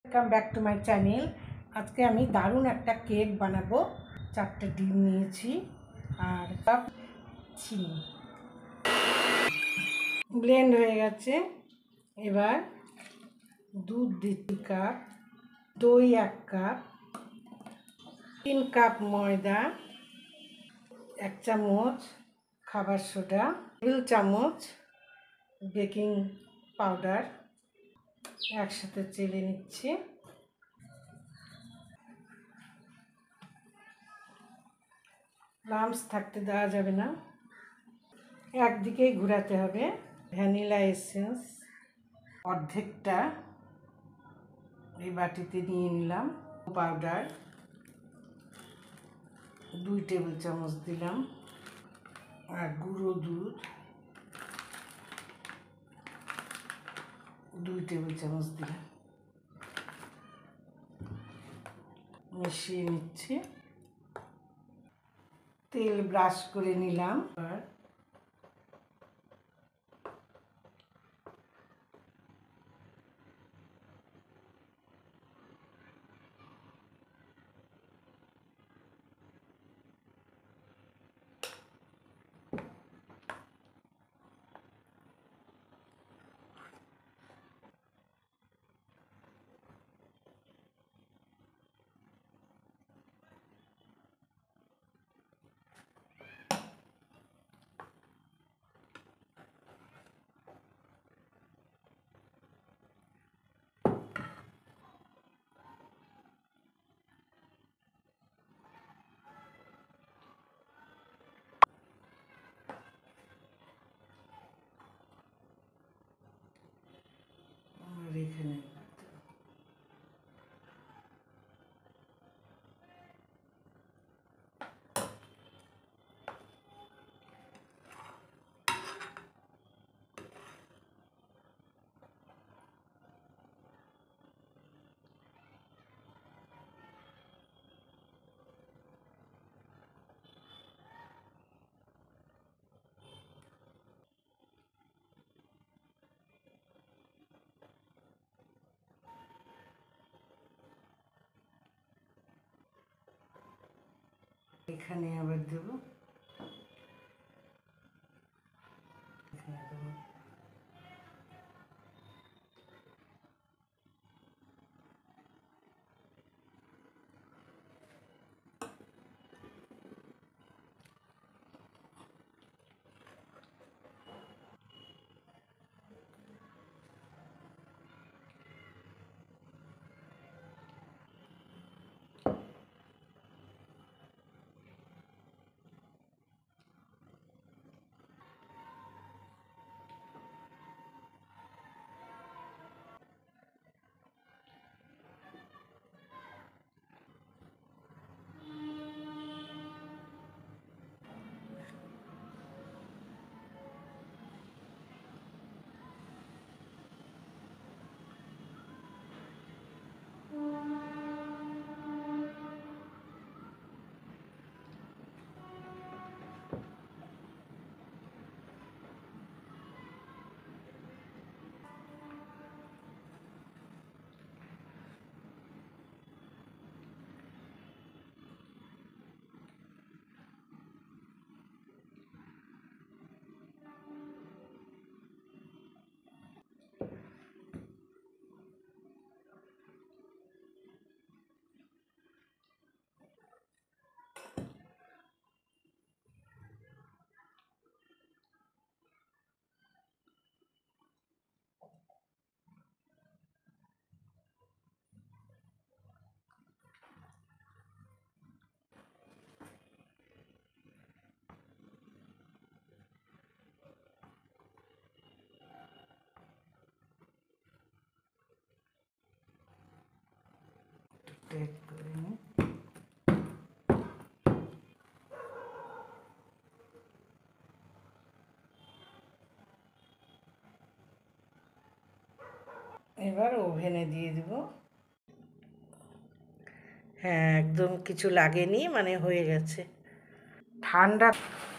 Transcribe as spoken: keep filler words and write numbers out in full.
Welcome back to my channel. আজকে আমি দারুণ একটা কেক বানাবো। চারটে ডিম নিয়েছি আর কাপ চিনি। ব্লেন্ড হয়ে গেছে। এবার দুধ দিচ্ছি কাপ, দই এক কাপ, তিন কাপ ময়দা, এক চামচ খাবার সোডা, টেবিল চামচ বেকিং পাউডার একসাথে চেলে নিচ্ছি। লাম্পস থাকতে দেওয়া যাবে না, একদিকেই ঘোরাতে হবে। ভ্যানিলা এসেন্স অর্ধেকটা এই বাটিতে নিয়ে নিলাম। পাউডার দুই টেবিল চামচ দিলাম আর গুঁড়ো দুধ দুই টেবিল চামচ দিলাম। মিশিয়ে নিচ্ছি। তেল ব্রাশ করে নিলাম। আর এখানে এখানে আবার দেবো। এখানে দেবো প্লেট করে নিই। এবার ওভেনে দিয়ে দেব। হ্যাঁ, একদম কিছু লাগেনি, মানে হয়ে গেছে। ঠান্ডা